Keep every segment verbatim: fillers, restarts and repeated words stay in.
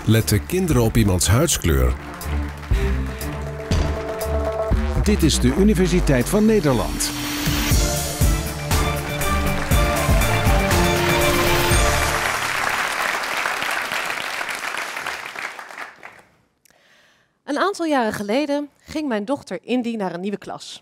Letten kinderen op iemands huidskleur? Dit is de Universiteit van Nederland. Een aantal jaren geleden ging mijn dochter Indy naar een nieuwe klas.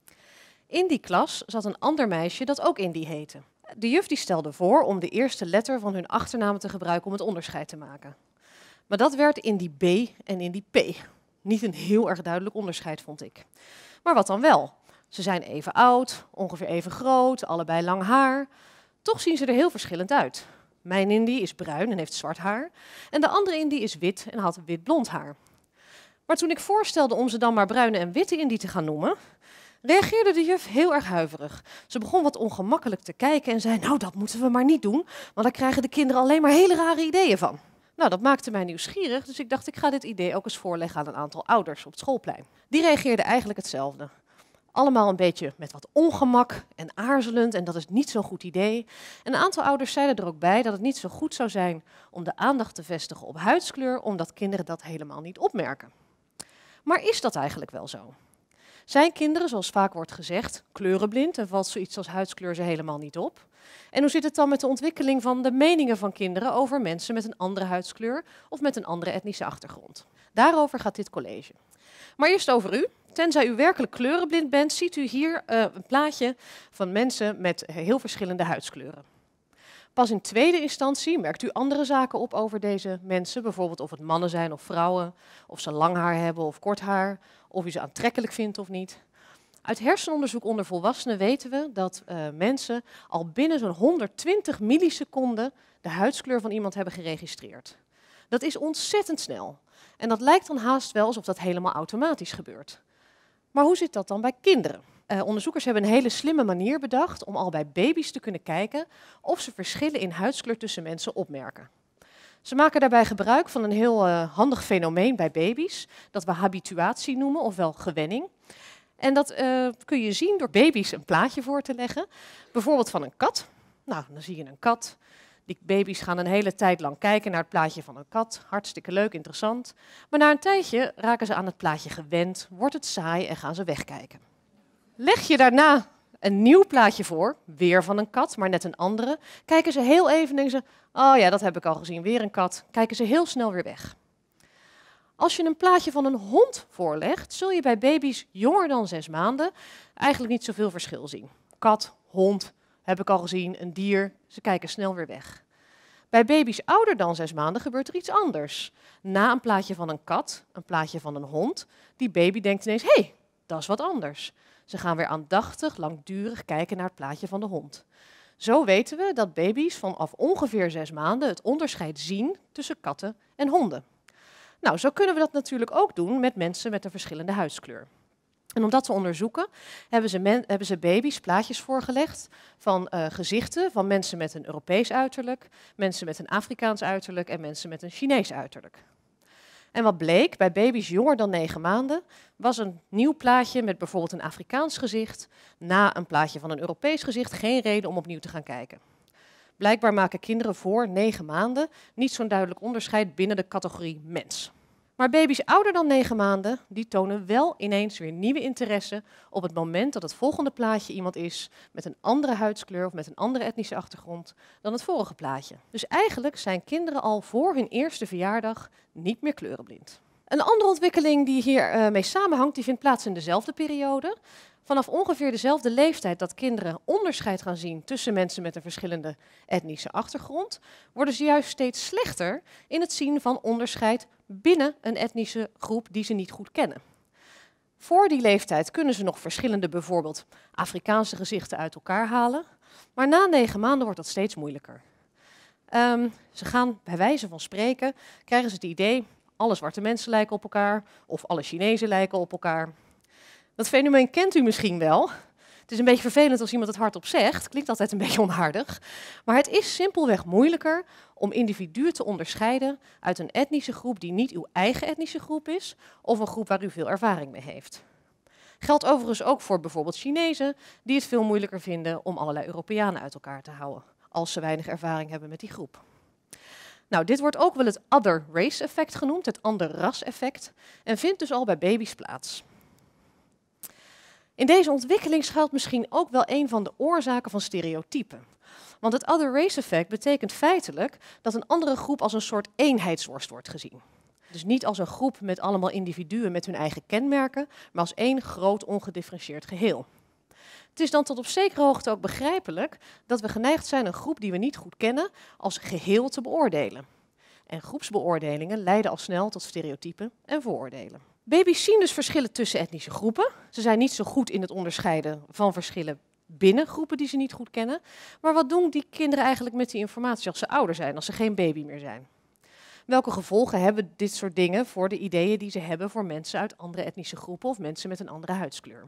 In die klas zat een ander meisje dat ook Indy heette. De juf die stelde voor om de eerste letter van hun achternamen te gebruiken om het onderscheid te maken. Maar dat werd Indy B en Indy P. Niet een heel erg duidelijk onderscheid, vond ik. Maar wat dan wel? Ze zijn even oud, ongeveer even groot, allebei lang haar. Toch zien ze er heel verschillend uit. Mijn Indy is bruin en heeft zwart haar. En de andere Indy is wit en had wit-blond haar. Maar toen ik voorstelde om ze dan maar bruine en witte Indy te gaan noemen, reageerde de juf heel erg huiverig. Ze begon wat ongemakkelijk te kijken en zei, nou dat moeten we maar niet doen, want daar krijgen de kinderen alleen maar hele rare ideeën van. Nou, dat maakte mij nieuwsgierig, dus ik dacht ik ga dit idee ook eens voorleggen aan een aantal ouders op het schoolplein. Die reageerden eigenlijk hetzelfde. Allemaal een beetje met wat ongemak en aarzelend en dat is niet zo'n goed idee. En een aantal ouders zeiden er ook bij dat het niet zo goed zou zijn om de aandacht te vestigen op huidskleur, omdat kinderen dat helemaal niet opmerken. Maar is dat eigenlijk wel zo? Zijn kinderen, zoals vaak wordt gezegd, kleurenblind en valt zoiets als huidskleur ze helemaal niet op? En hoe zit het dan met de ontwikkeling van de meningen van kinderen over mensen met een andere huidskleur of met een andere etnische achtergrond? Daarover gaat dit college. Maar eerst over u. Tenzij u werkelijk kleurenblind bent, ziet u hier uh, een plaatje van mensen met heel verschillende huidskleuren. Pas in tweede instantie merkt u andere zaken op over deze mensen, bijvoorbeeld of het mannen zijn of vrouwen, of ze lang haar hebben of kort haar, of u ze aantrekkelijk vindt of niet. Uit hersenonderzoek onder volwassenen weten we dat uh, mensen al binnen zo'n honderdtwintig milliseconden de huidskleur van iemand hebben geregistreerd. Dat is ontzettend snel. En dat lijkt dan haast wel alsof dat helemaal automatisch gebeurt. Maar hoe zit dat dan bij kinderen? Uh, onderzoekers hebben een hele slimme manier bedacht om al bij baby's te kunnen kijken of ze verschillen in huidskleur tussen mensen opmerken. Ze maken daarbij gebruik van een heel uh, handig fenomeen bij baby's, dat we habituatie noemen, ofwel gewenning. En dat uh, kun je zien door baby's een plaatje voor te leggen, bijvoorbeeld van een kat. Nou, dan zie je een kat. Die baby's gaan een hele tijd lang kijken naar het plaatje van een kat. Hartstikke leuk, interessant. Maar na een tijdje raken ze aan het plaatje gewend, wordt het saai en gaan ze wegkijken. Leg je daarna een nieuw plaatje voor, weer van een kat, maar net een andere, kijken ze heel even en denken ze, oh ja, dat heb ik al gezien, weer een kat, kijken ze heel snel weer weg. Als je een plaatje van een hond voorlegt, zul je bij baby's jonger dan zes maanden eigenlijk niet zoveel verschil zien. Kat, hond, heb ik al gezien, een dier, ze kijken snel weer weg. Bij baby's ouder dan zes maanden gebeurt er iets anders. Na een plaatje van een kat, een plaatje van een hond, die baby denkt ineens, hé, hey, dat is wat anders. Ze gaan weer aandachtig, langdurig kijken naar het plaatje van de hond. Zo weten we dat baby's vanaf ongeveer zes maanden het onderscheid zien tussen katten en honden. Nou, zo kunnen we dat natuurlijk ook doen met mensen met een verschillende huidskleur. En om dat te onderzoeken hebben ze, men, hebben ze baby's plaatjes voorgelegd van uh, gezichten van mensen met een Europees uiterlijk, mensen met een Afrikaans uiterlijk en mensen met een Chinees uiterlijk. En wat bleek, bij baby's jonger dan negen maanden was een nieuw plaatje met bijvoorbeeld een Afrikaans gezicht na een plaatje van een Europees gezicht geen reden om opnieuw te gaan kijken. Blijkbaar maken kinderen voor negen maanden niet zo'n duidelijk onderscheid binnen de categorie mens. Maar baby's ouder dan negen maanden, die tonen wel ineens weer nieuwe interesse op het moment dat het volgende plaatje iemand is met een andere huidskleur of met een andere etnische achtergrond dan het vorige plaatje. Dus eigenlijk zijn kinderen al voor hun eerste verjaardag niet meer kleurenblind. Een andere ontwikkeling die hier uh, mee samenhangt, die vindt plaats in dezelfde periode. Vanaf ongeveer dezelfde leeftijd dat kinderen onderscheid gaan zien tussen mensen met een verschillende etnische achtergrond, worden ze juist steeds slechter in het zien van onderscheid binnen een etnische groep die ze niet goed kennen. Voor die leeftijd kunnen ze nog verschillende, bijvoorbeeld Afrikaanse gezichten uit elkaar halen, maar na negen maanden wordt dat steeds moeilijker. Um, ze gaan bij wijze van spreken, krijgen ze het idee, alle zwarte mensen lijken op elkaar of alle Chinezen lijken op elkaar. Dat fenomeen kent u misschien wel. Het is een beetje vervelend als iemand het hardop zegt. Klinkt altijd een beetje onaardig. Maar het is simpelweg moeilijker om individuen te onderscheiden uit een etnische groep die niet uw eigen etnische groep is of een groep waar u veel ervaring mee heeft. Geldt overigens ook voor bijvoorbeeld Chinezen die het veel moeilijker vinden om allerlei Europeanen uit elkaar te houden als ze weinig ervaring hebben met die groep. Nou, dit wordt ook wel het other race effect genoemd, het ander ras effect, en vindt dus al bij baby's plaats. In deze ontwikkeling schuilt misschien ook wel een van de oorzaken van stereotypen. Want het other race effect betekent feitelijk dat een andere groep als een soort eenheidsworst wordt gezien. Dus niet als een groep met allemaal individuen met hun eigen kenmerken, maar als één groot ongedifferentieerd geheel. Het is dan tot op zekere hoogte ook begrijpelijk dat we geneigd zijn een groep die we niet goed kennen als geheel te beoordelen. En groepsbeoordelingen leiden al snel tot stereotypen en vooroordelen. Baby's zien dus verschillen tussen etnische groepen. Ze zijn niet zo goed in het onderscheiden van verschillen binnen groepen die ze niet goed kennen. Maar wat doen die kinderen eigenlijk met die informatie als ze ouder zijn, als ze geen baby meer zijn? Welke gevolgen hebben dit soort dingen voor de ideeën die ze hebben voor mensen uit andere etnische groepen of mensen met een andere huidskleur?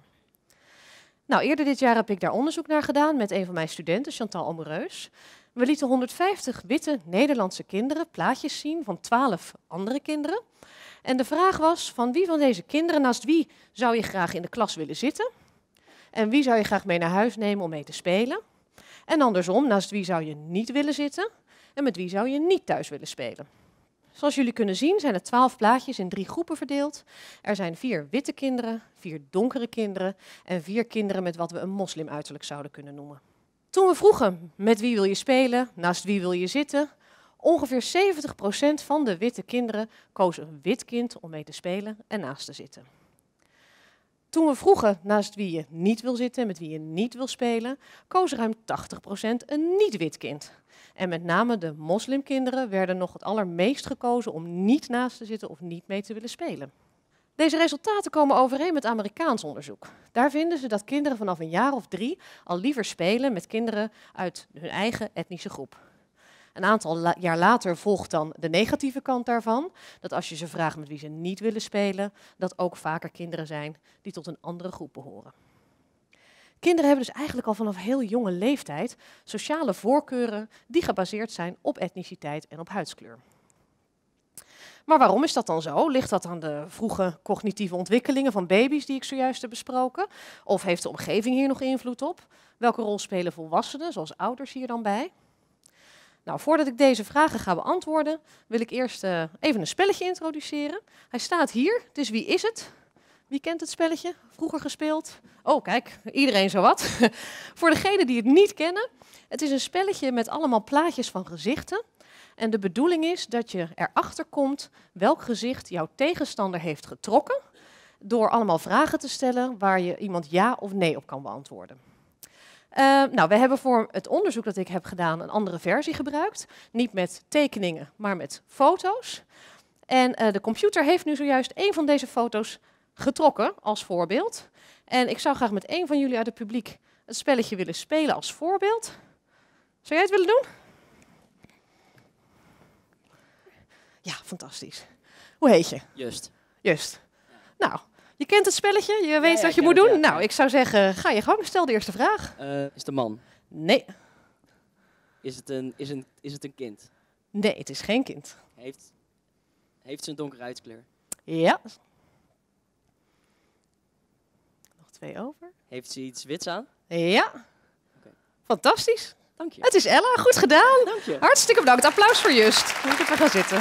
Nou, eerder dit jaar heb ik daar onderzoek naar gedaan met een van mijn studenten, Chantal Amoureus. We lieten honderdvijftig witte Nederlandse kinderen plaatjes zien van twaalf andere kinderen. En de vraag was, van wie van deze kinderen, naast wie zou je graag in de klas willen zitten? En wie zou je graag mee naar huis nemen om mee te spelen? En andersom, naast wie zou je niet willen zitten? En met wie zou je niet thuis willen spelen? Zoals jullie kunnen zien zijn er twaalf plaatjes in drie groepen verdeeld. Er zijn vier witte kinderen, vier donkere kinderen en vier kinderen met wat we een moslimuiterlijk zouden kunnen noemen. Toen we vroegen met wie wil je spelen, naast wie wil je zitten, ongeveer zeventig procent van de witte kinderen koos een wit kind om mee te spelen en naast te zitten. Toen we vroegen naast wie je niet wil zitten en met wie je niet wil spelen, koos ruim tachtig procent een niet-wit kind. En met name de moslimkinderen werden nog het allermeest gekozen om niet naast te zitten of niet mee te willen spelen. Deze resultaten komen overeen met Amerikaans onderzoek. Daar vinden ze dat kinderen vanaf een jaar of drie al liever spelen met kinderen uit hun eigen etnische groep. Een aantal la- jaar later volgt dan de negatieve kant daarvan. Dat als je ze vraagt met wie ze niet willen spelen, dat ook vaker kinderen zijn die tot een andere groep behoren. Kinderen hebben dus eigenlijk al vanaf heel jonge leeftijd sociale voorkeuren die gebaseerd zijn op etniciteit en op huidskleur. Maar waarom is dat dan zo? Ligt dat aan de vroege cognitieve ontwikkelingen van baby's die ik zojuist heb besproken? Of heeft de omgeving hier nog invloed op? Welke rol spelen volwassenen, zoals ouders, hier dan bij? Nou, voordat ik deze vragen ga beantwoorden, wil ik eerst uh, even een spelletje introduceren. Hij staat hier, dus wie is het? Wie kent het spelletje? Vroeger gespeeld? Oh, kijk, iedereen zowat. Voor degenen die het niet kennen, het is een spelletje met allemaal plaatjes van gezichten. En de bedoeling is dat je erachter komt welk gezicht jouw tegenstander heeft getrokken, door allemaal vragen te stellen waar je iemand ja of nee op kan beantwoorden. Uh, nou, we hebben voor het onderzoek dat ik heb gedaan een andere versie gebruikt. Niet met tekeningen, maar met foto's. En uh, de computer heeft nu zojuist een van deze foto's getrokken als voorbeeld. En ik zou graag met een van jullie uit het publiek het spelletje willen spelen als voorbeeld. Zou jij het willen doen? Ja, fantastisch. Hoe heet je? Just. Just. Nou, je kent het spelletje, je weet ja, wat je ik moet ken doen. het, ja. Nou, ik zou zeggen, ga je gang, stel de eerste vraag. Uh, is het een man? Nee. Is het een, is, een, is het een kind? Nee, het is geen kind. Heeft, heeft ze een donkere huidskleur? Ja. Nog twee over. Heeft ze iets wits aan? Ja. Oké. Fantastisch. Dank je. Het is Ella, goed gedaan. Dank je. Hartstikke bedankt. Applaus voor Just. Moet ik even gaan zitten.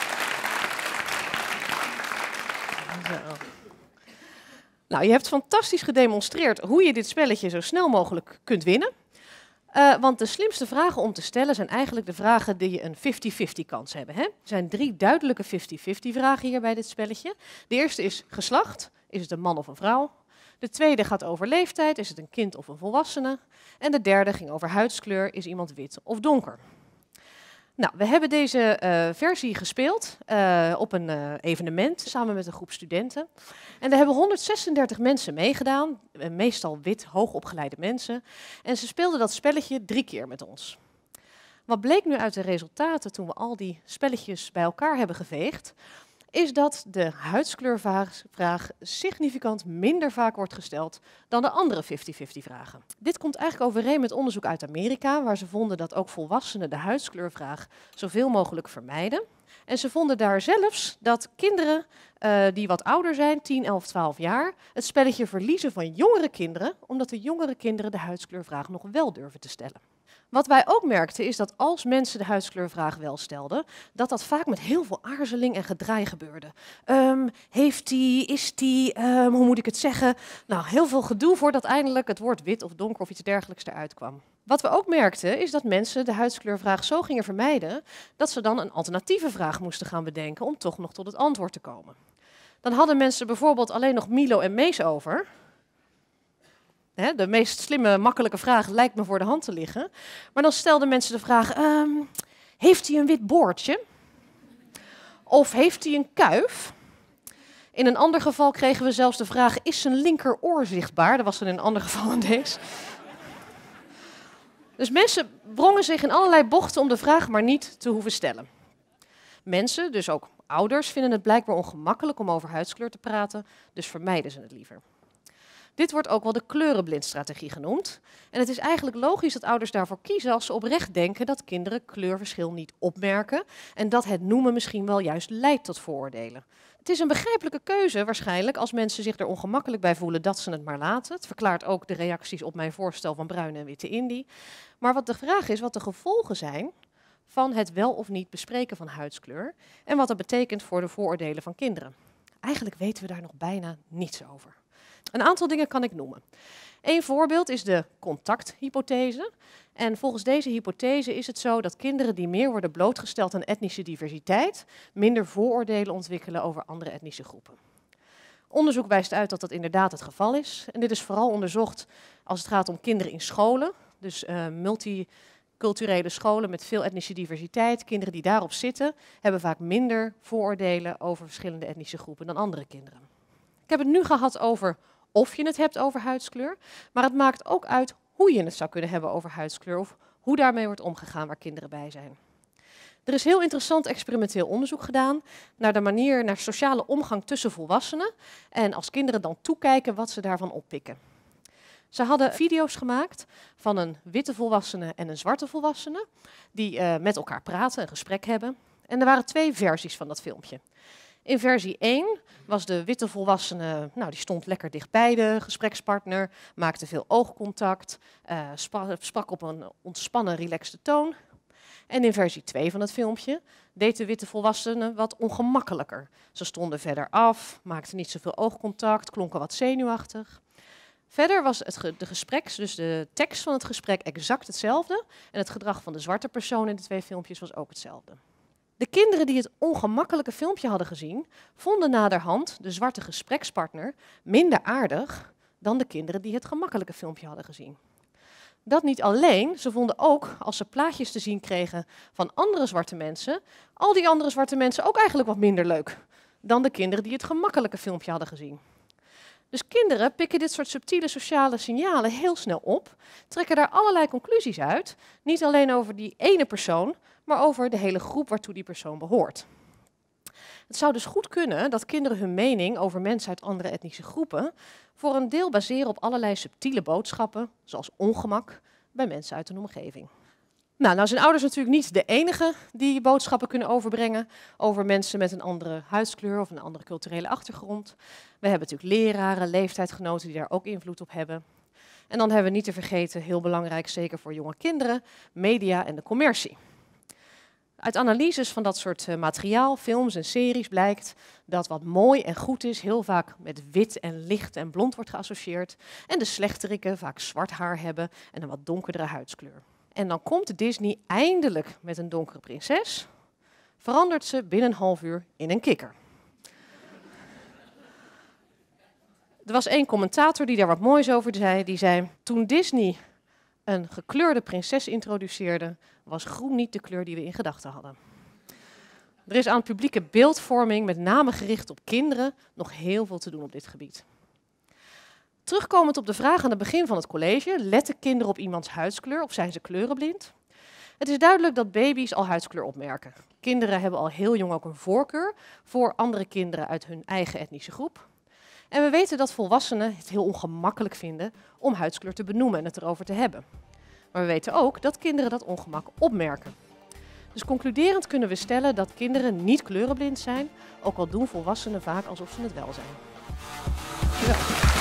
Zo. Nou, je hebt fantastisch gedemonstreerd hoe je dit spelletje zo snel mogelijk kunt winnen. Uh, want de slimste vragen om te stellen zijn eigenlijk de vragen die je een vijftig vijftig kans hebben. Hè? Er zijn drie duidelijke vijftig vijftig vragen hier bij dit spelletje. De eerste is geslacht. Is het een man of een vrouw? De tweede gaat over leeftijd. Is het een kind of een volwassene? En de derde ging over huidskleur. Is iemand wit of donker? Nou, we hebben deze uh, versie gespeeld uh, op een uh, evenement samen met een groep studenten. En daar hebben honderdzesendertig mensen meegedaan, uh, meestal wit, hoogopgeleide mensen. En ze speelden dat spelletje drie keer met ons. Wat bleek nu uit de resultaten toen we al die spelletjes bij elkaar hebben geveegd, is dat de huidskleurvraag significant minder vaak wordt gesteld dan de andere vijftig vijftig vragen. Dit komt eigenlijk overeen met onderzoek uit Amerika, waar ze vonden dat ook volwassenen de huidskleurvraag zoveel mogelijk vermijden. En ze vonden daar zelfs dat kinderen uh, die wat ouder zijn, tien, elf, twaalf jaar, het spelletje verliezen van jongere kinderen, omdat de jongere kinderen de huidskleurvraag nog wel durven te stellen. Wat wij ook merkten is dat als mensen de huidskleurvraag wel stelden, dat dat vaak met heel veel aarzeling en gedraai gebeurde. Um, heeft die, is die, um, hoe moet ik het zeggen? Nou, heel veel gedoe voordat eindelijk het woord wit of donker of iets dergelijks eruit kwam. Wat we ook merkten is dat mensen de huidskleurvraag zo gingen vermijden dat ze dan een alternatieve vraag moesten gaan bedenken om toch nog tot het antwoord te komen. Dan hadden mensen bijvoorbeeld alleen nog Milo en Mees over. He, de meest slimme, makkelijke vraag lijkt me voor de hand te liggen. Maar dan stelden mensen de vraag, um, heeft hij een wit boordje? Of heeft hij een kuif? In een ander geval kregen we zelfs de vraag, is zijn linkeroor zichtbaar? Dat was dan in een ander geval aan deze. Dus mensen wrongen zich in allerlei bochten om de vraag maar niet te hoeven stellen. Mensen, dus ook ouders, vinden het blijkbaar ongemakkelijk om over huidskleur te praten, dus vermijden ze het liever. Dit wordt ook wel de kleurenblindstrategie genoemd. En het is eigenlijk logisch dat ouders daarvoor kiezen als ze oprecht denken dat kinderen kleurverschil niet opmerken en dat het noemen misschien wel juist leidt tot vooroordelen. Het is een begrijpelijke keuze waarschijnlijk als mensen zich er ongemakkelijk bij voelen dat ze het maar laten. Het verklaart ook de reacties op mijn voorstel van bruine en witte Indie. Maar wat de vraag is wat de gevolgen zijn van het wel of niet bespreken van huidskleur en wat dat betekent voor de vooroordelen van kinderen. Eigenlijk weten we daar nog bijna niets over. Een aantal dingen kan ik noemen. Eén voorbeeld is de contacthypothese. En volgens deze hypothese is het zo dat kinderen die meer worden blootgesteld aan etnische diversiteit, minder vooroordelen ontwikkelen over andere etnische groepen. Onderzoek wijst uit dat dat inderdaad het geval is. En dit is vooral onderzocht als het gaat om kinderen in scholen, dus uh, multiculturele scholen met veel etnische diversiteit. Kinderen die daarop zitten, hebben vaak minder vooroordelen over verschillende etnische groepen dan andere kinderen. Ik heb het nu gehad over of je het hebt over huidskleur, maar het maakt ook uit hoe je het zou kunnen hebben over huidskleur of hoe daarmee wordt omgegaan waar kinderen bij zijn. Er is heel interessant experimenteel onderzoek gedaan naar de manier, naar sociale omgang tussen volwassenen en als kinderen dan toekijken wat ze daarvan oppikken. Ze hadden video's gemaakt van een witte volwassene en een zwarte volwassene die uh, met elkaar praten, een gesprek hebben. En er waren twee versies van dat filmpje. In versie één was de witte volwassene, nou die stond lekker dicht bij de gesprekspartner, maakte veel oogcontact, uh, spa, sprak op een ontspannen, relaxte toon. En in versie twee van het filmpje deed de witte volwassene wat ongemakkelijker. Ze stonden verder af, maakten niet zoveel oogcontact, klonken wat zenuwachtig. Verder was het ge de gespreks, dus de tekst van het gesprek exact hetzelfde en het gedrag van de zwarte persoon in de twee filmpjes was ook hetzelfde. De kinderen die het ongemakkelijke filmpje hadden gezien, vonden naderhand de zwarte gesprekspartner minder aardig dan de kinderen die het gemakkelijke filmpje hadden gezien. Dat niet alleen, ze vonden ook, als ze plaatjes te zien kregen van andere zwarte mensen, al die andere zwarte mensen ook eigenlijk wat minder leuk dan de kinderen die het gemakkelijke filmpje hadden gezien. Dus kinderen pikken dit soort subtiele sociale signalen heel snel op, trekken daar allerlei conclusies uit, niet alleen over die ene persoon, maar over de hele groep waartoe die persoon behoort. Het zou dus goed kunnen dat kinderen hun mening over mensen uit andere etnische groepen voor een deel baseren op allerlei subtiele boodschappen, zoals ongemak, bij mensen uit hun omgeving. Nou, nou zijn ouders natuurlijk niet de enige die boodschappen kunnen overbrengen over mensen met een andere huidskleur of een andere culturele achtergrond. We hebben natuurlijk leraren, leeftijdsgenoten die daar ook invloed op hebben. En dan hebben we niet te vergeten, heel belangrijk, zeker voor jonge kinderen, media en de commercie. Uit analyses van dat soort uh, materiaal, films en series blijkt dat wat mooi en goed is heel vaak met wit en licht en blond wordt geassocieerd. En de slechterikken vaak zwart haar hebben en een wat donkerdere huidskleur. En dan komt Disney eindelijk met een donkere prinses, verandert ze binnen een half uur in een kikker. Er was één commentator die daar wat moois over zei, die zei, toen Disney een gekleurde prinses introduceerde, was groen niet de kleur die we in gedachten hadden. Er is aan publieke beeldvorming, met name gericht op kinderen, nog heel veel te doen op dit gebied. Terugkomend op de vraag aan het begin van het college, letten kinderen op iemands huidskleur of zijn ze kleurenblind? Het is duidelijk dat baby's al huidskleur opmerken. Kinderen hebben al heel jong ook een voorkeur voor andere kinderen uit hun eigen etnische groep. En we weten dat volwassenen het heel ongemakkelijk vinden om huidskleur te benoemen en het erover te hebben. Maar we weten ook dat kinderen dat ongemak opmerken. Dus concluderend kunnen we stellen dat kinderen niet kleurenblind zijn, ook al doen volwassenen vaak alsof ze het wel zijn. Ja.